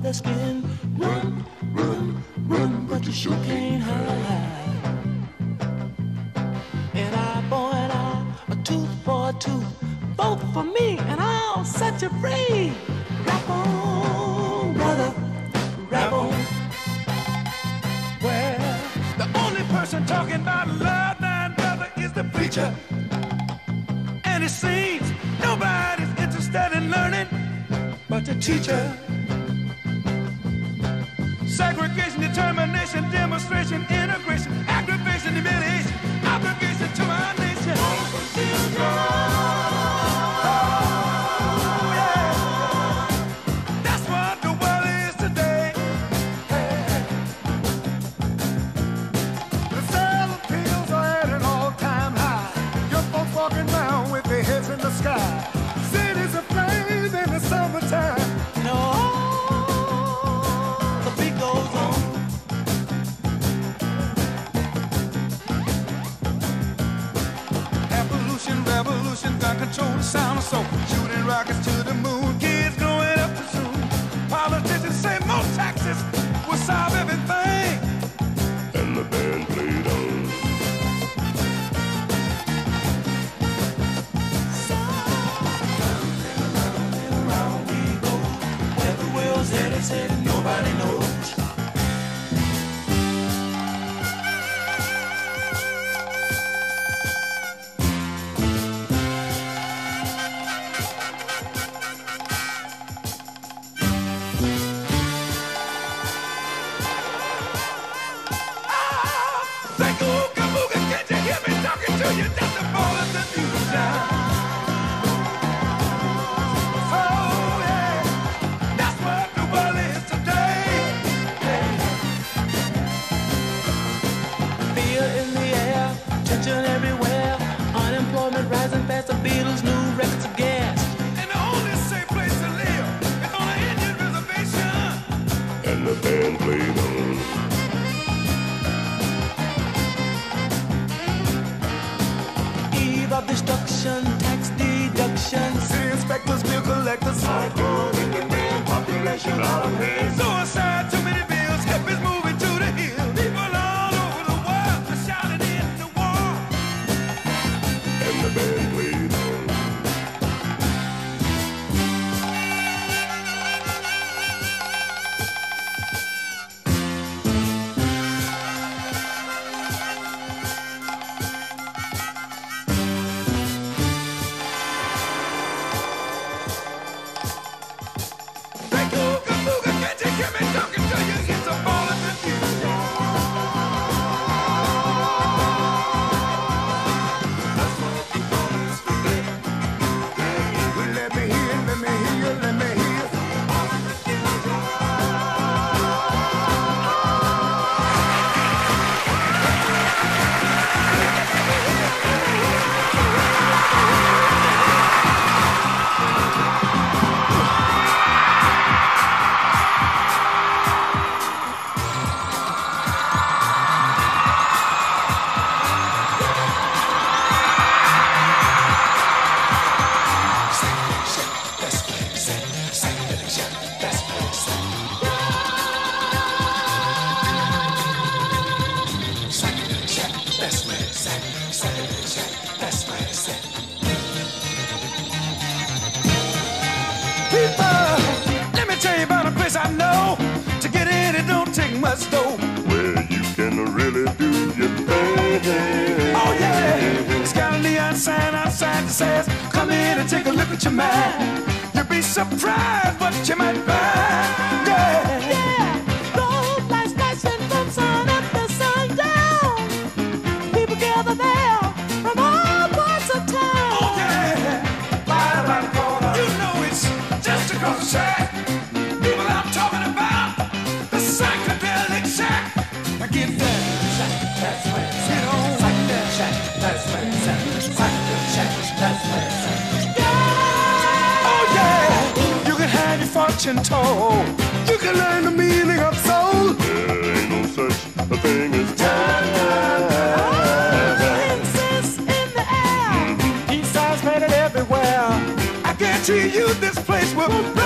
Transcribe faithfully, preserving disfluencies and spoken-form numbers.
their skin. Run, run, run, but you sure can't hide. An eye for an eye, a tooth for a tooth, both for me, and I'll set you free. Rap on, brother, rap on. Well, the only person talking about love, now, brother, is the preacher. And it seems nobody's interested in learning but the teacher. Segregation, determination, demonstration, integration, aggravation, humiliation, obligation to our nation. Oh, yeah. That's what the world is today. The sale of pills are at an all-time high. Young folks walking around with their heads in the sky. Cities aflame in the summertime. No, the beat goes on. Evolution, revolution, gun control the sound of soul. Shooting rockets to the moon, kids growing up too soon. Politicians say more taxes will solve everything. And the band played on. Said nobody knows. Thank you, Kabuga, can't you hear me talking to you? That's the ball of the news now. Everywhere, unemployment rising fast, the Beatles' new records of gas. And the only safe place to live is on an Indian reservation. And the band played on. Eve of destruction, tax deduction, city inspectors, bill collectors, cyclone, and population out of hand. Suicide, too many bills, hip is moving to the hill. People all over the world are shouting in. The band played on. Thank you, Kabuga, can't you hear me talking to you? It's a ball of the future. I know to get in it don't take much dough. Where you can really do your thing. Oh yeah, it's got a neon sign outside that says, come in and take a look at your mind. You'll be surprised what you might find. Yeah, yeah. Road lights flashing from sun up to sundown. People gather there from all parts of town. Oh yeah, right around the corner. You know it's just across the track. Caddilac shack. Now get down. Shack, that's where it's at. Shack, that's where it's at. Shack, that's where it's at. Yeah! Oh yeah! You can have your fortune told. You can learn the meaning of soul. There ain't no such a thing as time. Princess in the air. Mm-hmm. East side's made it everywhere. I guarantee you this place will